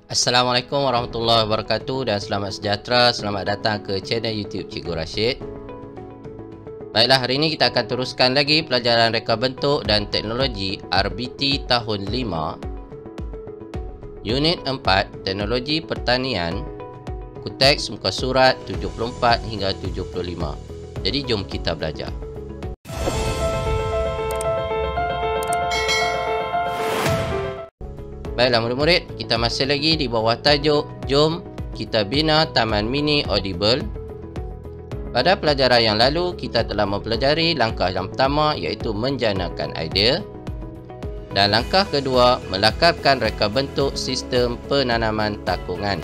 Assalamualaikum warahmatullahi wabarakatuh dan selamat sejahtera. Selamat datang ke channel YouTube Cikgu Rashid. Baiklah, hari ini kita akan teruskan lagi pelajaran reka bentuk dan teknologi RBT tahun 5 Unit 4 Teknologi Pertanian, buku teks muka surat 74 hingga 75. Jadi jom kita belajar. Baiklah murid-murid, kita masih lagi di bawah tajuk Jom kita bina Taman Mini Audible. Pada pelajaran yang lalu, kita telah mempelajari langkah yang pertama iaitu menjanakan idea. Dan langkah kedua, melakarkan reka bentuk sistem penanaman takungan.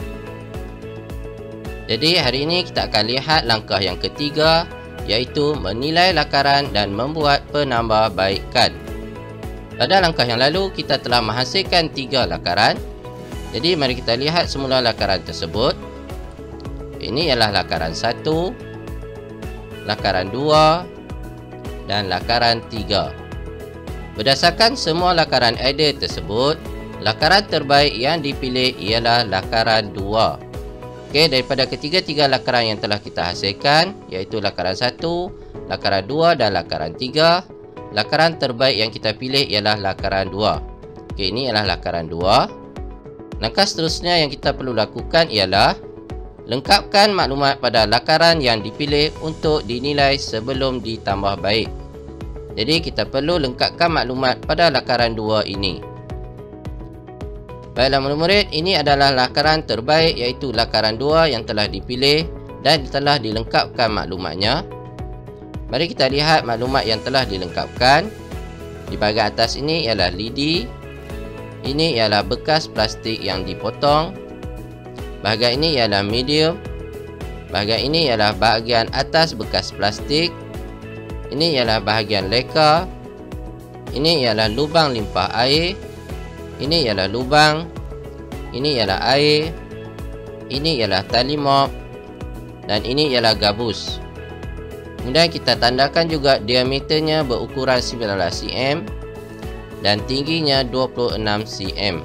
Jadi hari ini kita akan lihat langkah yang ketiga iaitu menilai lakaran dan membuat penambahbaikan. Pada langkah yang lalu, kita telah menghasilkan 3 lakaran. Jadi, mari kita lihat semula lakaran tersebut. Ini ialah lakaran 1, lakaran 2 dan lakaran 3. Berdasarkan semua lakaran idea tersebut, lakaran terbaik yang dipilih ialah lakaran 2. Okey, daripada ketiga-tiga lakaran yang telah kita hasilkan, iaitu lakaran 1, lakaran 2 dan lakaran 3, lakaran terbaik yang kita pilih ialah lakaran 2. Okey, ini ialah lakaran 2. Langkah seterusnya yang kita perlu lakukan ialah lengkapkan maklumat pada lakaran yang dipilih untuk dinilai sebelum ditambah baik. Jadi kita perlu lengkapkan maklumat pada lakaran 2 ini. Baiklah murid-murid, ini adalah lakaran terbaik iaitu lakaran 2 yang telah dipilih dan telah dilengkapkan maklumatnya. Mari kita lihat maklumat yang telah dilengkapkan. Di bahagian atas ini ialah lidi. Ini ialah bekas plastik yang dipotong. Bahagian ini ialah medium. Bahagian ini ialah bahagian atas bekas plastik. Ini ialah bahagian leka. Ini ialah lubang limpah air. Ini ialah lubang. Ini ialah air. Ini ialah tali mop. Dan ini ialah gabus. Kemudian kita tandakan juga diameternya berukuran 19 cm dan tingginya 26 cm.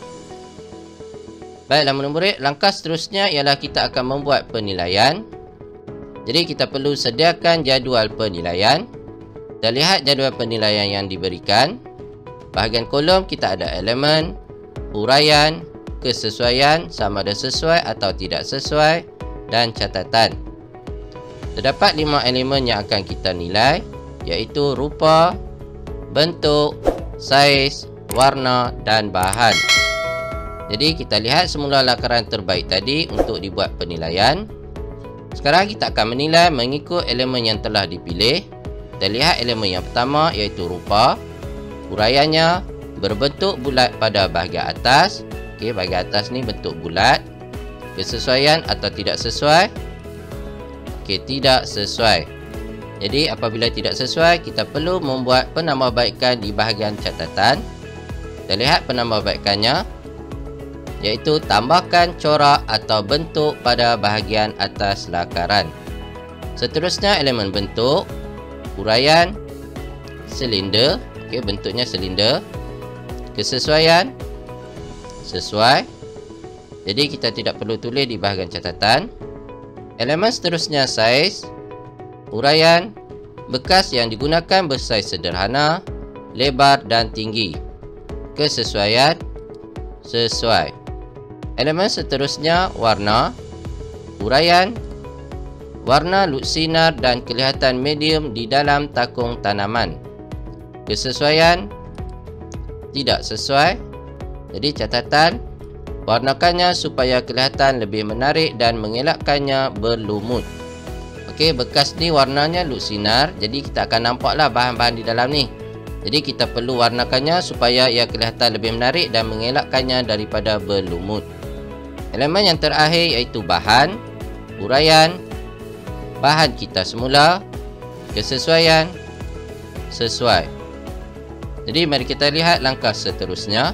Baiklah murid-murid, langkah seterusnya ialah kita akan membuat penilaian. Jadi kita perlu sediakan jadual penilaian. Kita lihat jadual penilaian yang diberikan. Bahagian kolom kita ada elemen, huraian, kesesuaian, sama ada sesuai atau tidak sesuai, dan catatan. Terdapat 5 elemen yang akan kita nilai, iaitu rupa, bentuk, saiz, warna dan bahan. Jadi kita lihat semula lakaran terbaik tadi untuk dibuat penilaian. Sekarang kita akan menilai mengikut elemen yang telah dipilih. Kita lihat elemen yang pertama iaitu rupa. Huraiannya berbentuk bulat pada bahagian atas. Okey, bahagian atas ni bentuk bulat. Kesesuaian atau tidak sesuai? Okey, tidak sesuai. Jadi apabila tidak sesuai, kita perlu membuat penambahbaikan di bahagian catatan. Kita lihat penambahbaikannya, iaitu tambahkan corak atau bentuk pada bahagian atas lakaran. Seterusnya elemen bentuk, huraian, silinder. Okey, bentuknya silinder. Kesesuaian, sesuai. Jadi kita tidak perlu tulis di bahagian catatan. Elemen seterusnya saiz, huraian, bekas yang digunakan bersaiz sederhana, lebar dan tinggi. Kesesuaian, sesuai. Elemen seterusnya warna, huraian, warna luksinar dan kelihatan medium di dalam takung tanaman. Kesesuaian, tidak sesuai. Jadi catatan, warnakannya supaya kelihatan lebih menarik dan mengelakkannya berlumut. Okey, bekas ni warnanya luksinar, jadi kita akan nampaklah bahan-bahan di dalam ni. Jadi kita perlu warnakannya supaya ia kelihatan lebih menarik dan mengelakkannya daripada berlumut. Elemen yang terakhir iaitu bahan, huraian, bahan kita semula, kesesuaian, sesuai. Jadi mari kita lihat langkah seterusnya.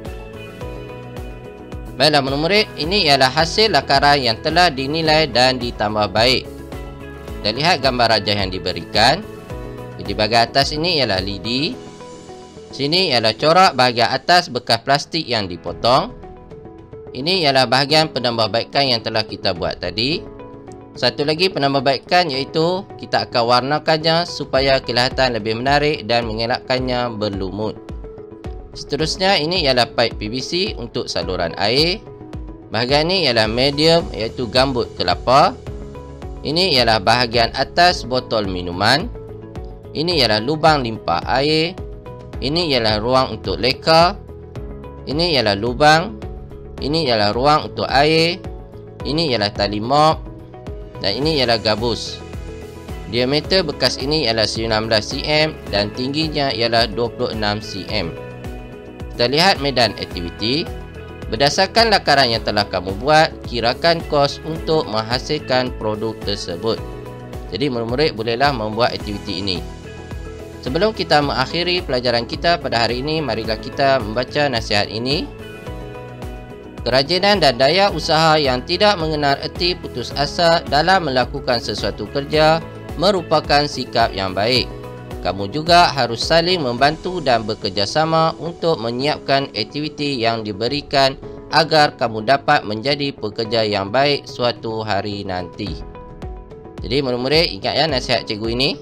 Baiklah murid-murid, ini ialah hasil lakaran yang telah dinilai dan ditambah baik. Kita lihat gambar rajah yang diberikan. Di bahagian atas ini ialah lidi. Sini ialah corak bahagian atas bekas plastik yang dipotong. Ini ialah bahagian penambahbaikan yang telah kita buat tadi. Satu lagi penambahbaikan iaitu kita akan warnakannya supaya kelihatan lebih menarik dan mengelakkannya berlumut. Seterusnya ini ialah pipe PVC untuk saluran air. Bahagian ini ialah medium iaitu gambut kelapa. Ini ialah bahagian atas botol minuman. Ini ialah lubang limpah air. Ini ialah ruang untuk leka. Ini ialah lubang. Ini ialah ruang untuk air. Ini ialah tali mop. Dan ini ialah gabus. Diameter bekas ini ialah 19 cm dan tingginya ialah 26 cm. Kita lihat medan aktiviti. Berdasarkan lakaran yang telah kamu buat, kirakan kos untuk menghasilkan produk tersebut. Jadi murid-murid bolehlah membuat aktiviti ini. Sebelum kita mengakhiri pelajaran kita pada hari ini, marilah kita membaca nasihat ini. Kerajinan dan daya usaha yang tidak mengenal erti putus asa dalam melakukan sesuatu kerja merupakan sikap yang baik. Kamu juga harus saling membantu dan bekerjasama untuk menyiapkan aktiviti yang diberikan agar kamu dapat menjadi pekerja yang baik suatu hari nanti. Jadi murid-murid ingat ya nasihat cikgu ini.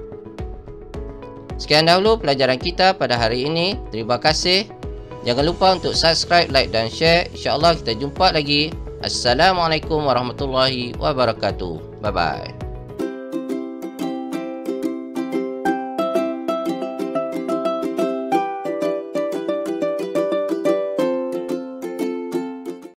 Sekian dahulu pelajaran kita pada hari ini. Terima kasih. Jangan lupa untuk subscribe, like dan share. InsyaAllah kita jumpa lagi. Assalamualaikum warahmatullahi wabarakatuh. Bye-bye.